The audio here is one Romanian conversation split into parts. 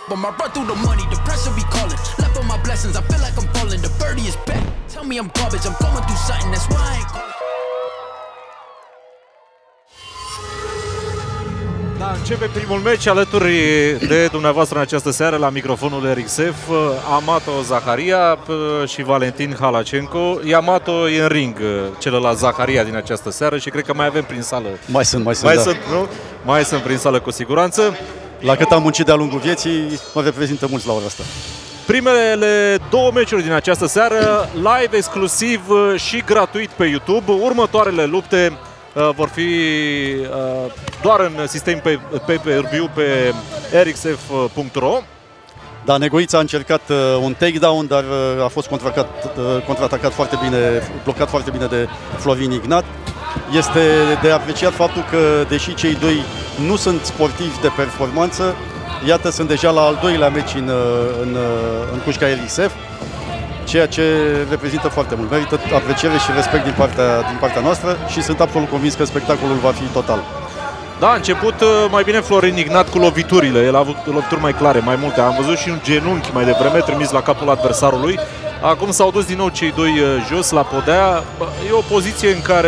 But my run through the money, the pressure be calling. Left on my blessings, I feel like I'm falling. The birdie is back. Tell me I'm garbage, I'm going through something, that's why I ain't calling. Da, începe primul meci alături de dumneavoastră în această seară la microfonul RXF. Amato Zaharia și Valentin Halacenco. Yamato e în ring, celălalt Zaharia din această seară și cred că mai avem prin sală. Mai sunt, nu? Mai sunt prin sală cu siguranță. La cât am muncit de-a lungul vieții, mă reprezintă mulți la ora asta. Primele două meciuri din această seară, live exclusiv și gratuit pe YouTube. Următoarele lupte vor fi doar în sistem pe pay-per-view pe rxf.ro. Da, Negoița a încercat un takedown, dar a fost contraatacat foarte bine, blocat foarte bine de Florin Ignat. Este de apreciat faptul că, deși cei doi nu sunt sportivi de performanță, iată, sunt deja la al doilea meci în cușca RXF, ceea ce reprezintă foarte mult. Merită apreciere și respect din partea noastră și sunt absolut convins că spectacolul va fi total. Da, a început mai bine Florin Ignat cu loviturile. El a avut lovituri mai clare, mai multe. Am văzut și un genunchi mai devreme trimis la capul adversarului. Acum s-au dus din nou cei doi jos la podea. E o poziție în care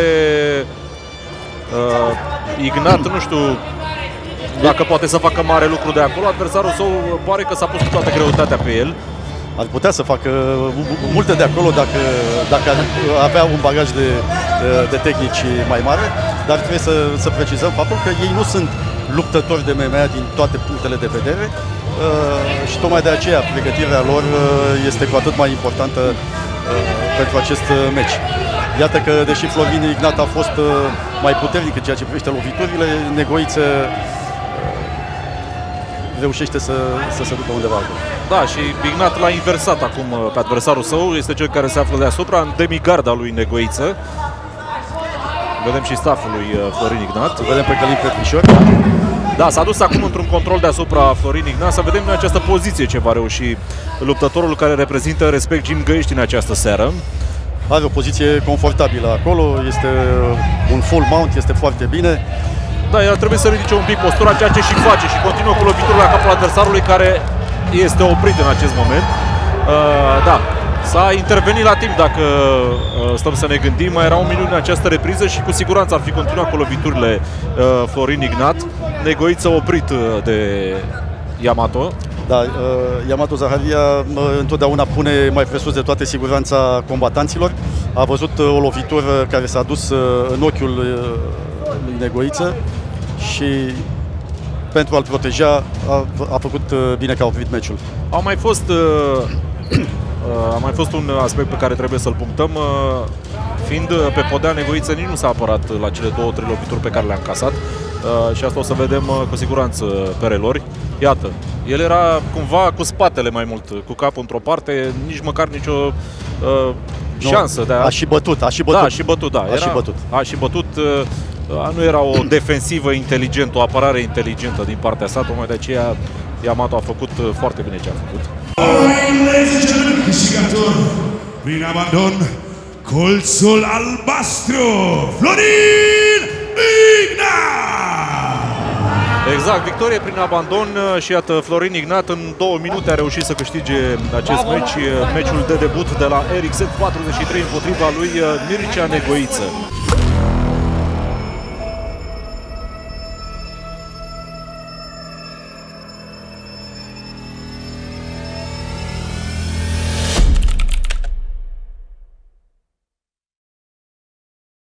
Ignat, nu știu dacă poate să facă mare lucru de acolo. Adversarul său pare că s-a pus cu toată greutatea pe el. Ar putea să facă multe de acolo dacă avea un bagaj de tehnici mai mare, dar trebuie să precizăm faptul că ei nu sunt luptători de MMA din toate punctele de vedere și tocmai de aceea pregătirea lor este cu atât mai importantă pentru acest meci. Iată că, deși Florin Ignat a fost mai puternic în ceea ce privește loviturile, Negoiță reușește să se ducă undeva acolo. Da, și Ignat l-a inversat acum pe adversarul său, este cel care se află deasupra, în demigarda lui Negoiță. Vedem și stafful lui Florin Ignat. Vedem pe Călin Petrișor. Da, s-a dus acum într-un control deasupra Florin Ignat. Să vedem în această poziție ce va reuși luptătorul care reprezintă Respect Gym Găiești în această seară. Are o poziție confortabilă acolo, este un full mount, este foarte bine. Da, el trebuie să ridice un pic postura, ceea ce și face și continuă cu loviturile la capul adversarului care este oprit în acest moment. Da, s-a intervenit la timp dacă stăm să ne gândim. Mai era un minut în această repriză și cu siguranță ar fi continuat cu loviturile Florin Ignat. Negoiță oprit de Yamato. Da, Yamato Zaharia întotdeauna pune mai presus de toate siguranța combatanților. A văzut o lovitură care s-a dus în ochiul lui Negoiță și pentru a-l proteja a făcut bine că a oprit meciul. A mai fost un aspect pe care trebuie să-l punctăm. Fiind pe podea, Negoiță nici nu s-a apărat la cele 2-3 lovituri pe care le-a încasat. Și asta o să vedem cu siguranță pe relori. Iată, el era cumva cu spatele mai mult, cu capul într-o parte, nici măcar nicio șansă. A și bătut, Da, a și bătut, da. A și bătut. Nu era o defensivă inteligentă, o apărare inteligentă din partea sa, tocmai de aceea Yamato a făcut foarte bine ce a făcut. Câștigător prin abandon, colțul albastru, Florin Ignat! Exact, victorie prin abandon și iată, Florin Ignat în 2 minute a reușit să câștige acest meci, meciul de debut de la RXF 43 împotriva lui Mircea Negoiță.